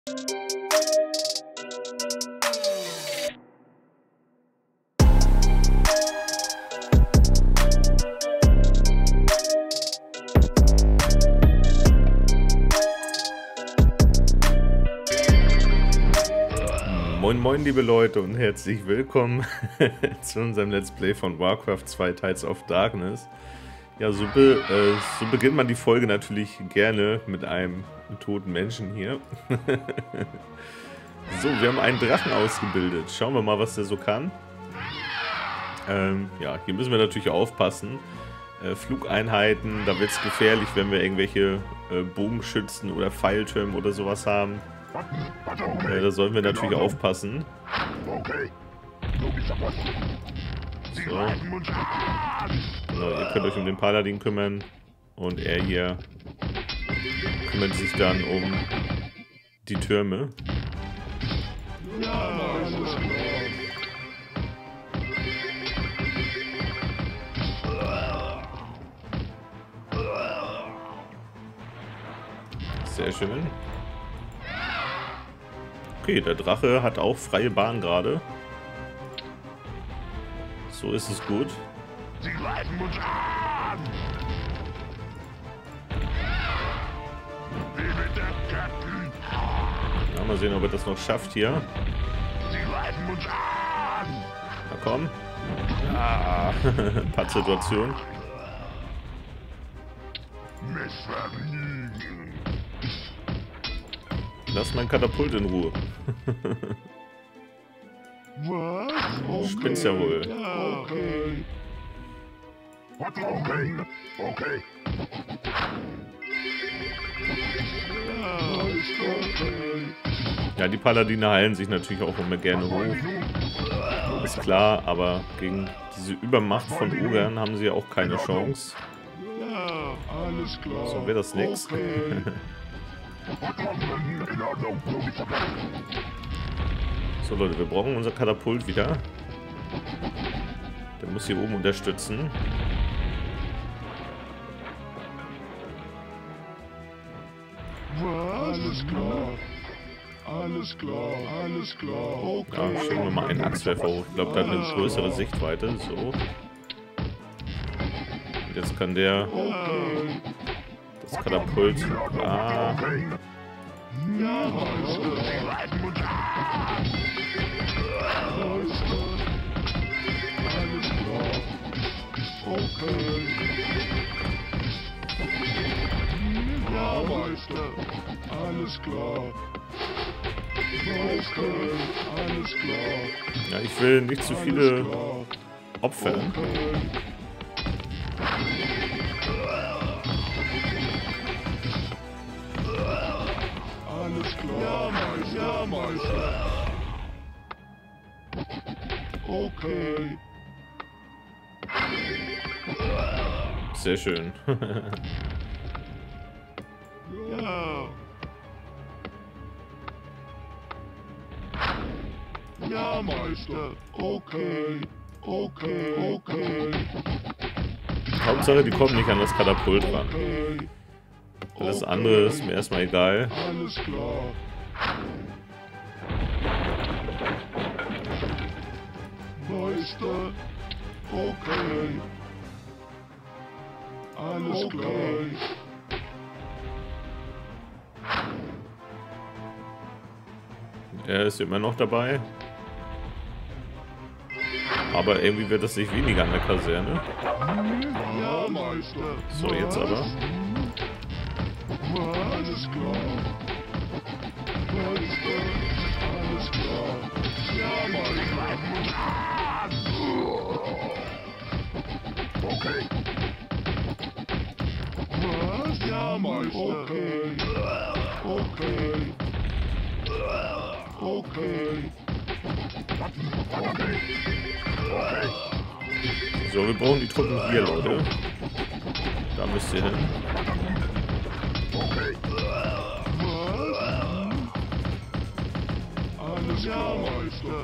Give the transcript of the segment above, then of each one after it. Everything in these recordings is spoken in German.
Moin moin liebe Leute und herzlich willkommen zu unserem Let's Play von Warcraft 2 Tides of Darkness. Ja, so beginnt man die Folge natürlich gerne mit einem toten Menschen hier. So, wir haben einen Drachen ausgebildet. Schauen wir mal, was der so kann. Ja, hier müssen wir natürlich aufpassen. Flugeinheiten, da wird es gefährlich, wenn wir irgendwelche Bogenschützen oder Pfeiltürme oder sowas haben. Da sollen wir natürlich aufpassen. So. Ihr könnt euch um den Paladin kümmern. Und er hier kümmert sich dann um die Türme. Sehr schön. Okay, der Drache hat auch freie Bahn gerade. So ist es gut. Sie greifen uns an! Wie mit der Captain! Ja, mal sehen, ob er das noch schafft hier. Sie greifen uns an! Na komm. Ja, Pattsituation. Missvergnügen! Lass mein Katapult in Ruhe. Was? Du spinnst ja wohl. Okay. Okay. Okay. Ja, die Paladine heilen sich natürlich auch immer gerne hoch. Ist klar, aber gegen diese Übermacht von Ogern haben sie ja auch keine Chance. Ja, alles klar. So wäre das nix. Okay. So Leute, wir brauchen unser Katapult wieder. Der muss hier oben unterstützen. Alles klar. Alles klar, alles klar. Okay. Ja, schicken wir mal einen Axtwerfer hoch. Ich glaube, der hat eine größere Sichtweite. So. Und jetzt kann der das Katapult. Ah. Ja, Meister. Alles klar. Okay. Ja, Meister. Alles klar. Okay. Alles klar. Ja, ich will nicht zu viele opfern. Okay. Alles klar. Ja, Meister. Okay. Sehr schön. Ja. Ja, Meister. Okay. Okay. Okay. Hauptsache, die kommen nicht an das Katapult ran. Okay. Alles andere ist mir erstmal egal. Alles klar. Meister. Okay. Alles klar. Er ist immer noch dabei. Aber irgendwie wird das nicht weniger an der Kaserne. Ja, Meister. So, jetzt aber. Alles klar. Meister. Alles klar. Ja, Meister. Okay. Was? Ja, Meister. Okay. Okay. Okay. Okay. So, wir brauchen die Truppen hier, Leute. Da müsst ihr hin. Okay. Was? Alles klar, Meister.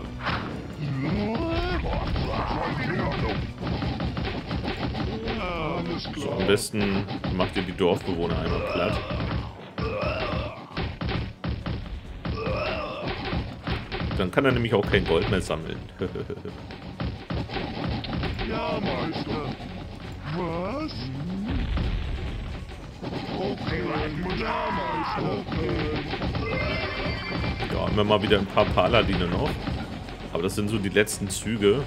Ja, alles So, klar. am besten macht ihr die Dorfbewohner einmal platt. Dann kann er nämlich auch kein Gold mehr sammeln. Ja, Meister. Was? Okay, ja, Meister. Okay. Ja, haben wir mal wieder ein paar Paladine noch. Aber das sind so die letzten Züge.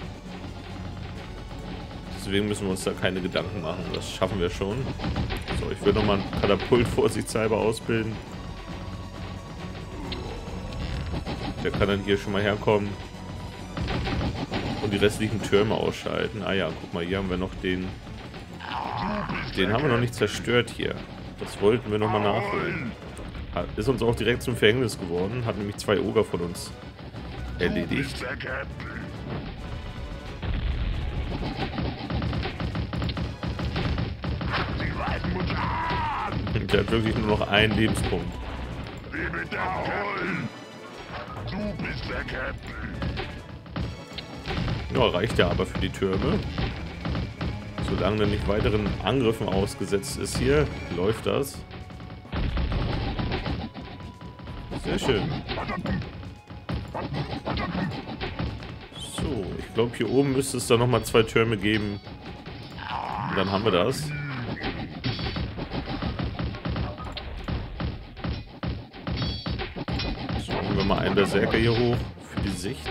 Deswegen müssen wir uns da keine Gedanken machen. Das schaffen wir schon. So, ich will nochmal einen Katapult vorsichtshalber ausbilden. Der kann dann hier schon mal herkommen. Und die restlichen Türme ausschalten. Ah ja, guck mal, hier haben wir noch den... Den haben wir noch nicht zerstört hier. Das wollten wir nochmal nachholen. Ist uns auch direkt zum Verhängnis geworden. Hat nämlich 2 Oger von uns erledigt. Der hat wirklich nur noch einen Lebenspunkt. Ja, reicht ja aber für die Türme. Solange er nicht weiteren Angriffen ausgesetzt ist hier, läuft das. Sehr schön. So, ich glaube hier oben müsste es dann nochmal 2 Türme geben. Und dann haben wir das. So, nehmen wir mal einen Berserker hier hoch für die Sicht.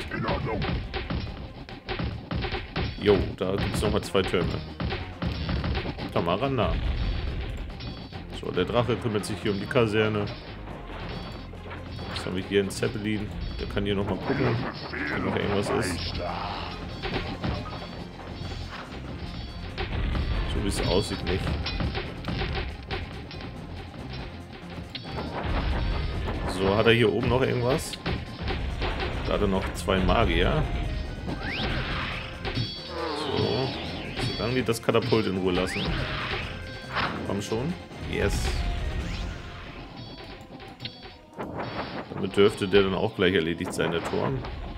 Jo, da gibt es nochmal 2 Türme. Tamaranda. So, der Drache kümmert sich hier um die Kaserne. Jetzt haben wir hier einen Zeppelin. Der kann hier nochmal gucken, wenn noch irgendwas ist. So wie es aussieht, nicht. So, hat er hier oben noch irgendwas? Da hat er noch 2 Magier. So. Solange die das Katapult in Ruhe lassen. Komm schon. Yes. Damit dürfte der dann auch gleich erledigt sein, der Turm.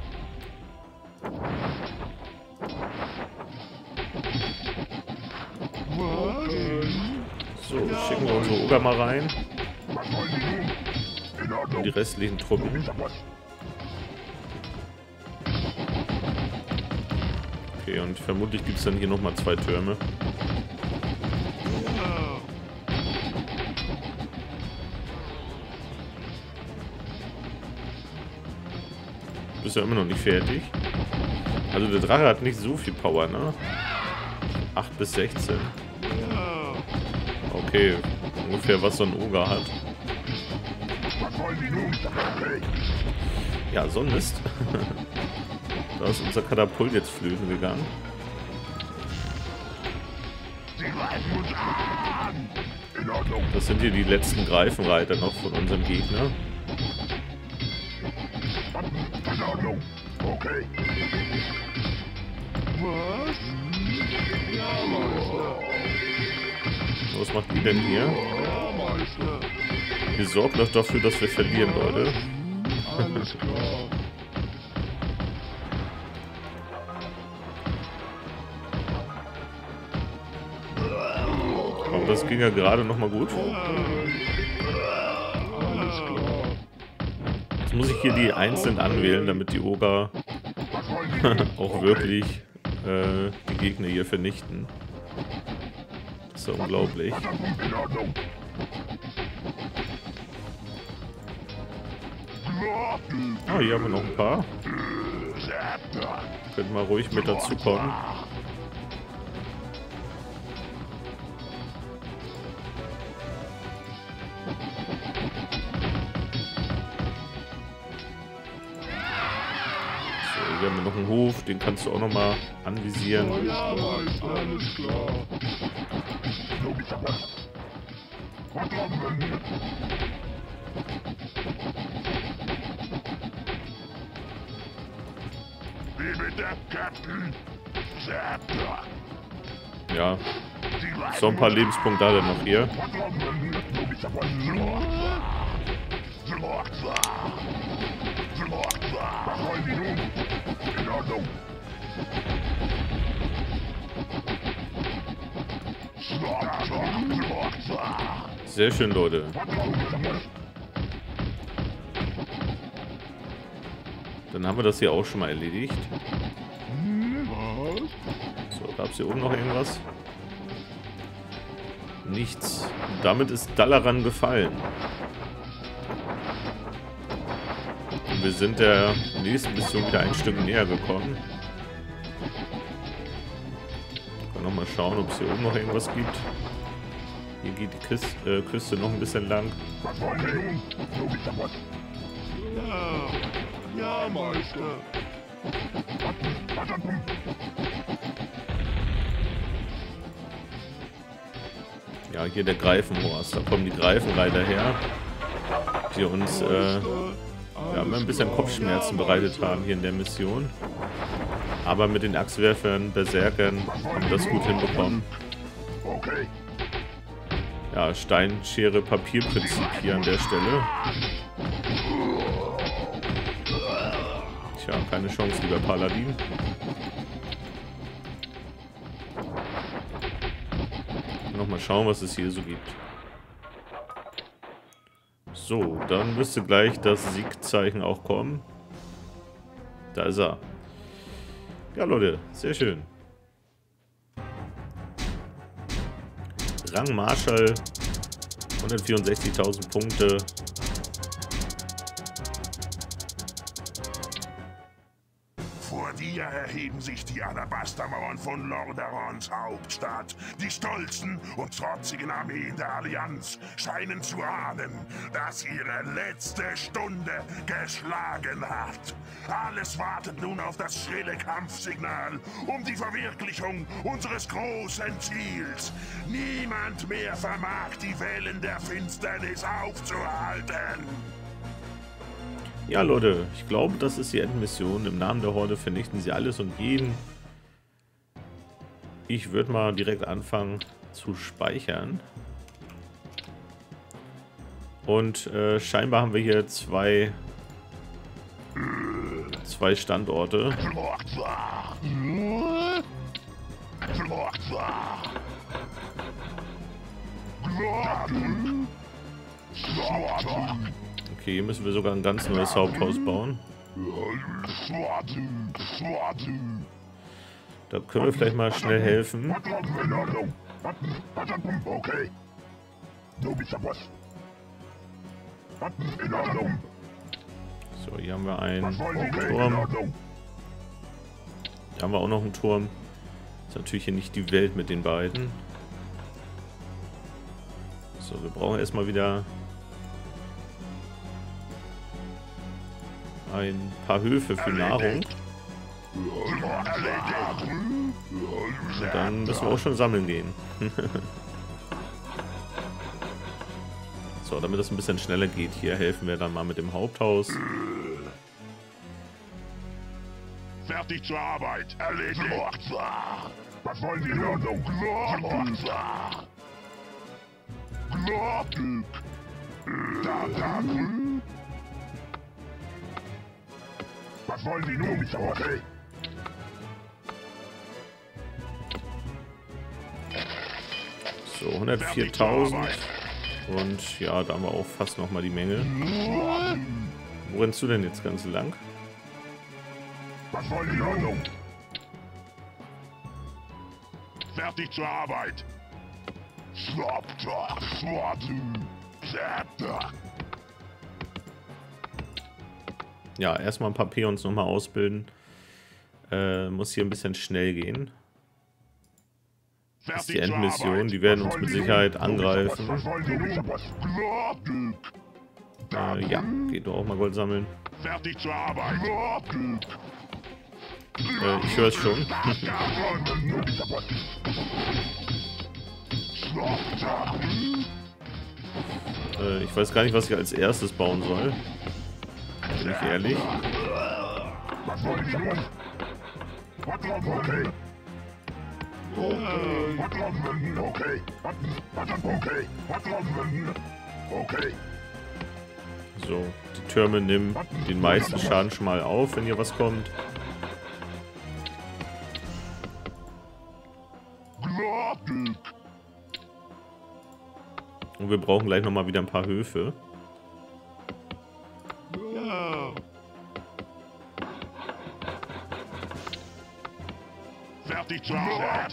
So, schicken wir unsere Oger mal rein. Und die restlichen Truppen. Okay, und vermutlich gibt es dann hier nochmal 2 Türme. Ist ja immer noch nicht fertig. Also der Drache hat nicht so viel Power, ne? 8 bis 16. Okay, ungefähr was so ein Oger hat. Ja, so ein Mist. Da ist unser Katapult jetzt flöten gegangen. Das sind hier die letzten Greifenreiter noch von unserem Gegner. Okay. Was? Ja, Meister. Was macht die denn hier? Ja, Meister. Wir sorgen doch dafür, dass wir verlieren, Leute. Alles klar. Aber das ging ja gerade noch mal gut. Alles klar. Jetzt muss ich hier die einzeln anwählen, damit die Oger auch wirklich die Gegner hier vernichten. Das ist ja unglaublich. Ah, hier haben wir noch ein paar. Könnten mal ruhig mit dazu kommen. So, hier haben wir noch einen Hof, den kannst du auch noch mal anvisieren. Ja, Meister. Alles klar. Ja, so ein paar Lebenspunkte hat er noch hier. Sehr schön, Leute. Dann haben wir das hier auch schon mal erledigt. Was? So, gab es hier oben noch irgendwas? Nichts. Damit ist Dalaran gefallen. Und wir sind der nächsten Mission wieder ein Stück näher gekommen. Nochmal schauen, ob es hier oben noch irgendwas gibt. Hier geht die Küste noch ein bisschen lang. Ja, ja, Meister. Ja, hier der Greifenhorst. Da kommen die Greifenreiter her, die uns ja, immer ein bisschen Kopfschmerzen bereitet haben hier in der Mission. Aber mit den Axtwerfern, Berserkern haben wir das gut hinbekommen. Ja, Stein, Schere, Papier-Prinzip hier an der Stelle. Tja, keine Chance, lieber Paladin. Nochmal schauen, was es hier so gibt. So, dann müsste gleich das Siegzeichen auch kommen. Da ist er. Ja, Leute, sehr schön. Rang Marschall, 164.000 Punkte. Vor dir erheben sich die Alabastermauern von Lordaerons Hauptstadt. Die stolzen und trotzigen Armeen der Allianz scheinen zu ahnen, dass ihre letzte Stunde geschlagen hat. Alles wartet nun auf das schrille Kampfsignal, um die Verwirklichung unseres großen Ziels. Niemand mehr vermag die Wellen der Finsternis aufzuhalten. Ja, Leute, ich glaube, das ist die Endmission. Im Namen der Horde vernichten sie alles und jeden. Ich würde mal direkt anfangen zu speichern. Und scheinbar haben wir hier zwei Standorte. Okay, hier müssen wir sogar ein ganz neues Haupthaus bauen. Da können wir vielleicht mal schnell helfen. So, hier haben wir einen Turm. Hier haben wir auch noch einen Turm. Ist natürlich hier nicht die Welt mit den beiden. So, wir brauchen erstmal wieder ein paar Höfe für Nahrung. Und dann müssen wir auch schon sammeln gehen. So, damit es ein bisschen schneller geht, hier helfen wir dann mal mit dem Haupthaus. Fertig zur Arbeit. Erledigt. Was wollen Sie nun? Was wollen Sie nun? Okay. So, 104.000. Und ja, da haben wir auch fast nochmal die Menge. Wo rennst du denn jetzt ganz lang? Was wollen Sie nun? Fertig zur Arbeit. Ja, erstmal ein paar Peons nochmal ausbilden. Muss hier ein bisschen schnell gehen. Das ist die Endmission. Die werden uns mit Sicherheit angreifen. Ja, geht doch auch mal Gold sammeln. Fertig zur Arbeit. Ich höre es schon. Ich weiß gar nicht, was ich als erstes bauen soll. Bin ich ehrlich. So, die Türme nehmen den meisten Schaden schon mal auf, wenn hier was kommt. Und wir brauchen gleich nochmal wieder ein paar Höfe. Ja. Fertig zur Arbeit.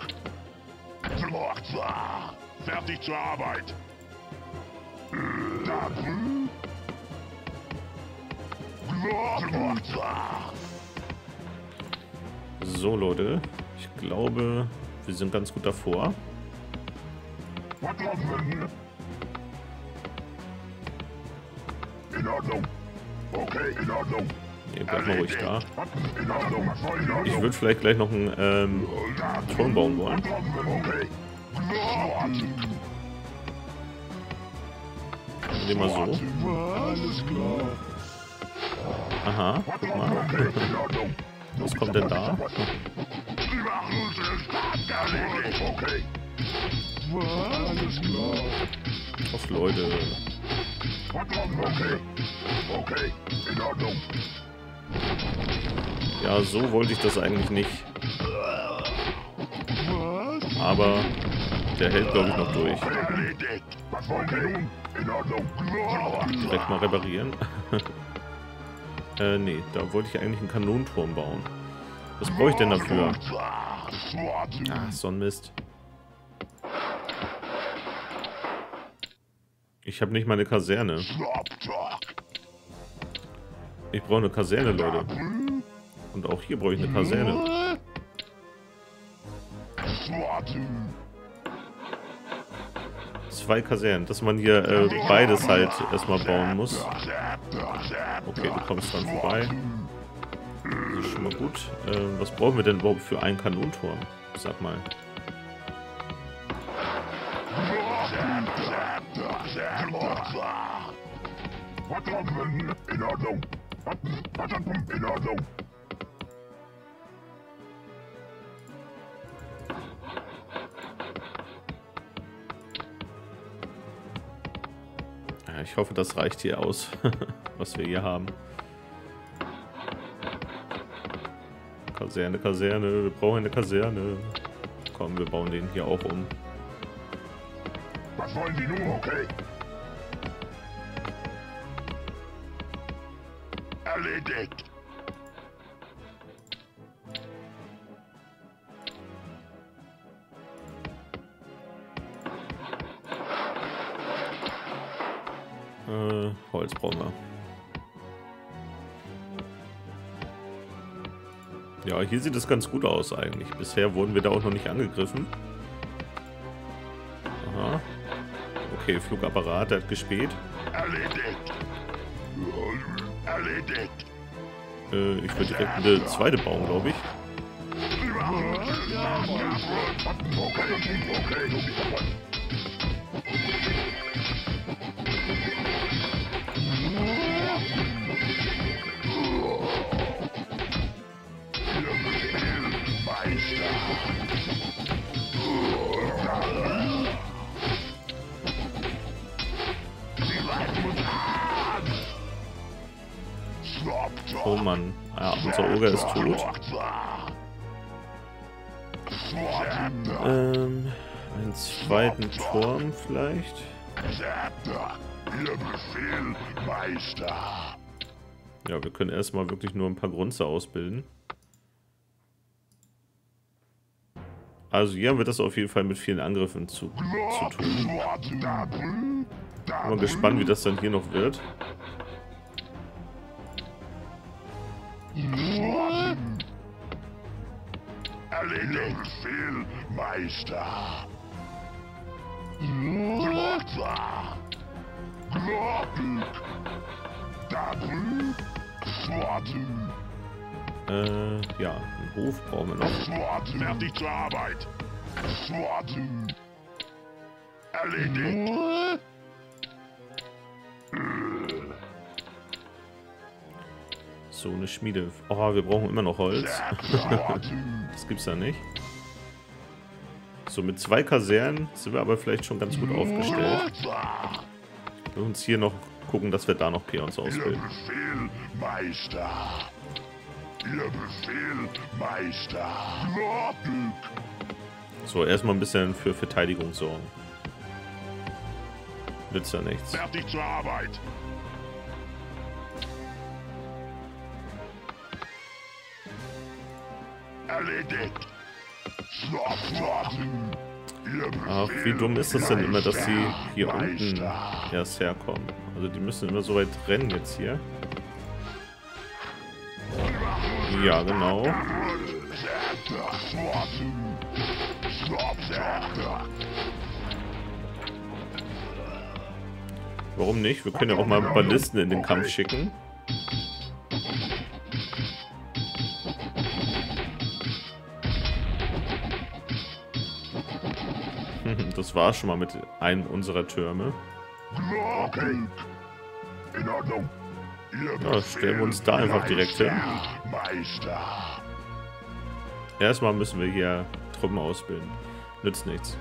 Fertig zur Arbeit. So, Leute. Ich glaube, wir sind ganz gut davor. In Ordnung. Okay, in Ordnung. Nee, bleib mal ruhig da. Ich würde vielleicht gleich noch einen Turm bauen wollen. Nehmen wir so. Alles klar. Aha, guck mal. Was kommt denn da? Alles klar. Auf Leute. Okay, in Ordnung. Ja, so wollte ich das eigentlich nicht. Was? Aber der hält, glaube ich, noch durch. Erledigt. Was wollen wir nun? In Ordnung. Direkt mal reparieren. Nee, da wollte ich eigentlich einen Kanonenturm bauen. Was brauche ich denn dafür? Ach, so ein Mist. Ich habe nicht mal eine Kaserne. Ich brauche eine Kaserne, Leute. Und auch hier brauche ich eine Kaserne. Zwei Kasernen, dass man hier beides halt erstmal bauen muss. Okay, du kommst dann vorbei. Das ist schon mal gut. Was brauchen wir denn überhaupt für einen Kanonenturm? Sag mal. In Ordnung. In Ordnung. Ja, ich hoffe, das reicht hier aus, was wir hier haben. Kaserne, Kaserne, wir brauchen eine Kaserne. Komm, wir bauen den hier auch um. Was wollen Sie nun? Okay. Erledigt. Holz brauchen wir. Ja, hier sieht es ganz gut aus eigentlich. Bisher wurden wir da auch noch nicht angegriffen. Aha. Okay, Flugapparat, der hat gespäht. Erledigt. Erledigt. Ich würde direkt eine zweite bauen, glaube ich. Oh Mann, ja, unser Oger ist tot. Einen zweiten Turm vielleicht. Ihr Befehl, Meister. Ja, wir können erstmal wirklich nur ein paar Grunze ausbilden. Also hier haben wir das auf jeden Fall mit vielen Angriffen zu tun. Bin mal gespannt, wie das dann hier noch wird. Erledigt. Befehl, Meister. Ja, einen Hof brauchen wir noch. Fertig zur Arbeit. Erledigt. So, eine Schmiede. Oh, wir brauchen immer noch Holz. Das gibt's ja nicht. So, mit 2 Kasernen sind wir aber vielleicht schon ganz gut aufgestellt. Wir müssen uns hier noch gucken, dass wir da noch Peons Ihr ausbilden. Befehl, Meister. Ihr Befehl, Meister. So, erstmal ein bisschen für Verteidigung sorgen. Nützt ja nichts. Fertig zur Arbeit. Erledigt. Ach, wie dumm ist das denn immer, dass sie hier unten erst herkommen? Also die müssen immer so weit rennen jetzt hier. Ja, genau. Warum nicht? Wir können ja auch mal Ballisten in den Kampf schicken. Das war schon mal mit einem unserer Türme. Ja, stellen wir uns da einfach direkt hin. Erstmal müssen wir hier Truppen ausbilden. Nützt nichts.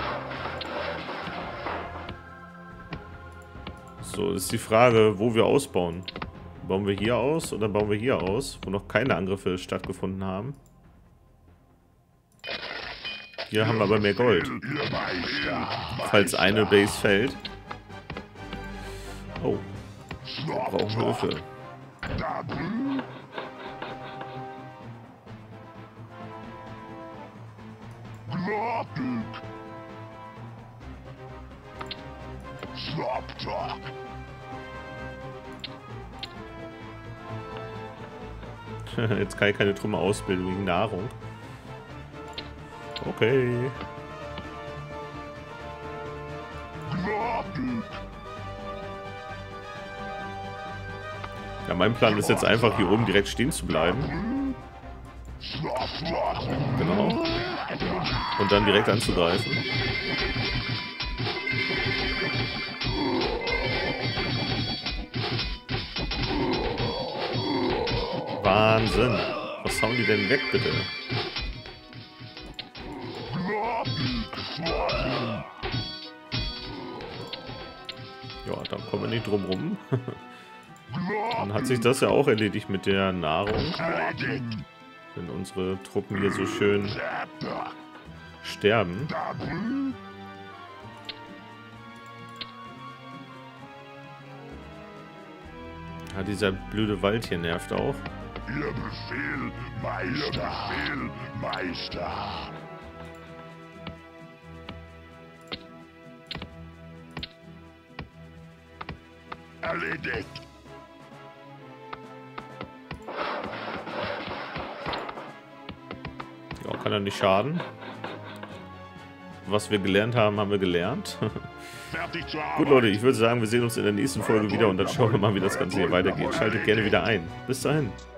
So, ist die Frage, wo wir ausbauen. Bauen wir hier aus oder bauen wir hier aus, wo noch keine Angriffe stattgefunden haben? Hier haben wir aber mehr Gold. Falls eine Base fällt. Oh. Wir brauchen Hilfe. Jetzt kann ich keine Truppe ausbilden wegen Nahrung. Okay. Ja, mein Plan ist jetzt einfach hier oben direkt stehen zu bleiben. Genau. Und dann direkt anzugreifen. Wahnsinn. Was hauen die denn weg, bitte? Ja, dann kommen wir nicht drum rum. Dann hat sich das ja auch erledigt mit der Nahrung. Wenn unsere Truppen hier so schön sterben. Ja, dieser blöde Wald hier nervt auch. Ihr Befehl, Meister. Ihr Befehl, Meister. Erledigt. Ja, kann ja nicht schaden. Was wir gelernt haben, haben wir gelernt. Gut, Leute, ich würde sagen, wir sehen uns in der nächsten Folge wieder und dann schauen wir mal, wie das Ganze hier weitergeht. Schaltet gerne wieder ein. Bis dahin.